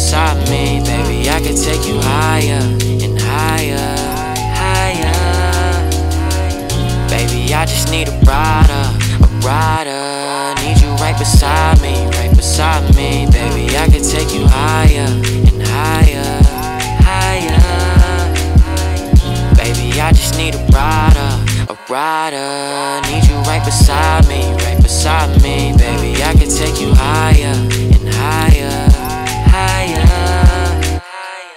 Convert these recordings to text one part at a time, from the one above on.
beside me, baby, I can take you higher and higher, higher. Baby, I just need a rider, need you right beside me, baby, I can take you higher and higher, higher. Baby, I just need a rider, need you right beside me, baby, I can take you higher and higher, higher.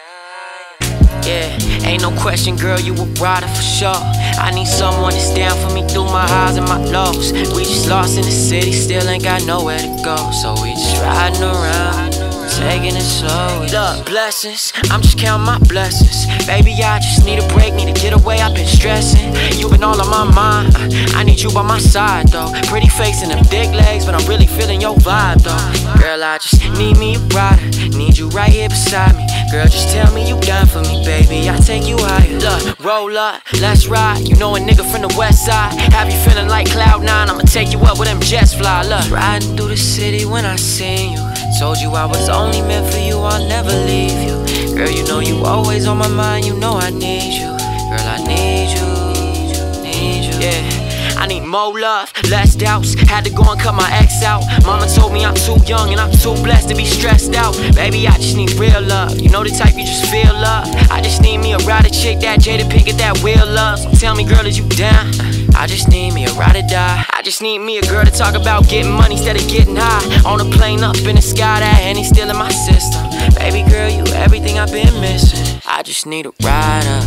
Yeah, ain't no question, girl, you a rider for sure. I need someone that's down for me through my highs and my lows. We just lost in the city, still ain't got nowhere to go, so we just riding around, taking it slow. Look, blessings, I'm just counting my blessings. Baby, I just need a break, need to get away, I've been stressing. You been all on my mind, I need you by my side though. Pretty face and them thick legs, but I'm really feeling your vibe though. Girl, I just need me a rider, need you right here beside me. Girl, just tell me you down for me, baby, I'll take you higher. Look, roll up, let's ride. You know a nigga from the west side, have you feeling like Cloud9, I'ma take you up where them jets fly. Look, riding through the city when I seen you, told you I was only meant for you, I'll never leave you. Girl, you know you always on my mind, you know I need you. Girl, I need you, yeah. I need more love, less doubts. Had to go and cut my ex out. Mama told me I'm too young and I'm too blessed to be stressed out. Baby, I just need real love. You know the type you just feel love. I just need me a rider chick, that Jada Pinkett, that wheel love. So tell me, girl, is you down? I just need me a ride or die. I just need me a girl to talk about getting money instead of getting high. On a plane up in the sky, that Henny still in my system. Baby girl, you everything I've been missing. I just need a rider,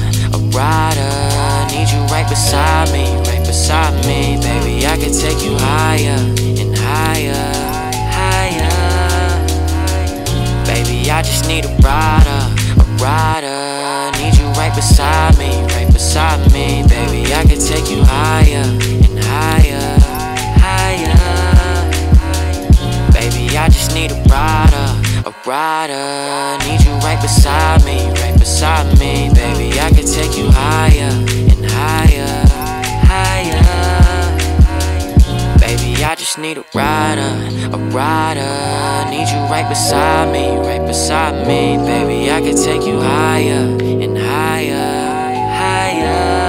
need you right beside me, baby, I can take you higher and higher, higher. Baby, I just need a rider, need you right beside me, baby, I can take you higher and higher, higher. Baby, I just need a rider, need you right beside me, baby, I can take you higher and higher, higher. Baby, I just need a rider, need you right beside me, baby, I can take you higher and higher, higher.